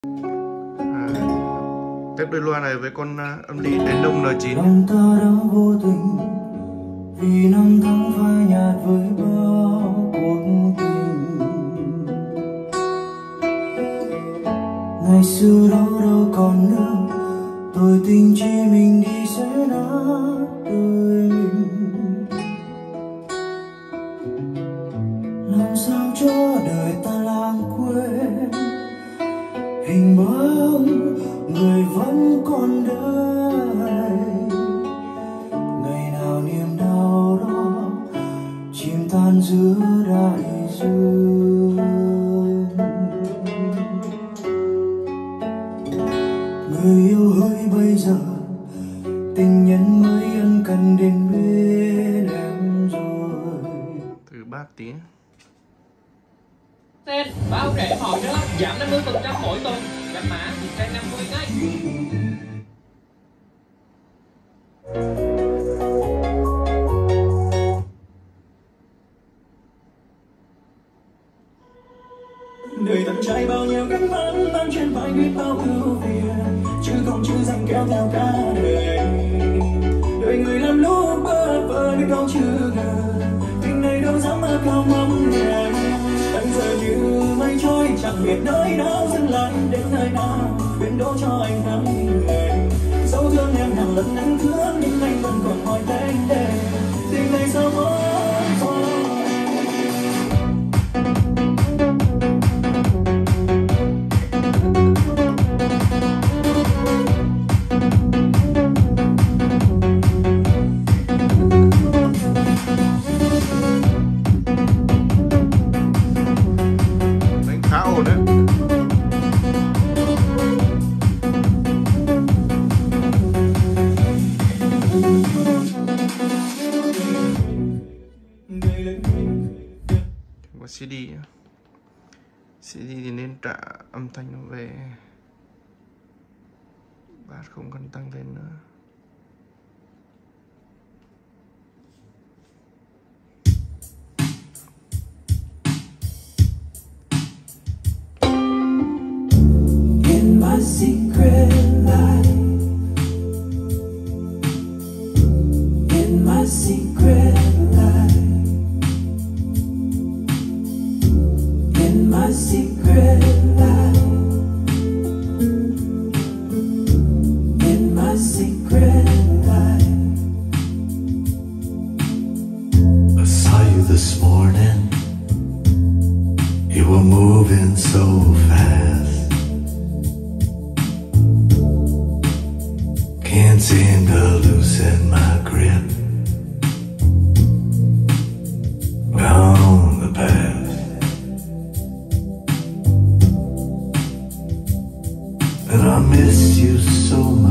Tép đôi loa này với con âm lý đèn đông N9. Lòng ta đã vô tình vì năm tháng phai nhạt với bao cuộc tình. Ngày xưa đó đâu còn nữa, tôi tình chỉ mình đi sẽ nát đời mình. Làm sao cho đời ta lãng quên hình bóng người vẫn còn đây. Ngày nào niềm đau đó chìm tan giữa đại dương. Người yêu hỡi bây giờ, tình nhân mới ân cần đến bên em rồi. Từ bát tí. Sen bao rẻ hỏi nữa, giảm 50% mỗi tuần, giảm mã Sen 50 ngay. Đời tận trải bao nhiêu cánh mắt mang trên vai biết bao ưu phiền, chứ không chữ danh kéo theo cả đời. Đời người làm lúc bơ vơ biết câu chữ ngờ, tình này đâu dám mơ cao mong nhẹ. Bây giờ như mây trôi chẳng biết nơi nào dừng lại đến nơi nào biến đỗ cho anh nắng người. Dẫu thương em hàng lần anh thương nhưng anh vẫn còn hỏi tên để tình này sao mất thôi. Có CD thì nên trả âm thanh nó về, bass không cần tăng lên nữa. In my secret life, in my secret life, in my secret life, in my secret life. I saw you this morning, you were moving so fast, can't seem to loosen my grip on the past. And I miss you so much.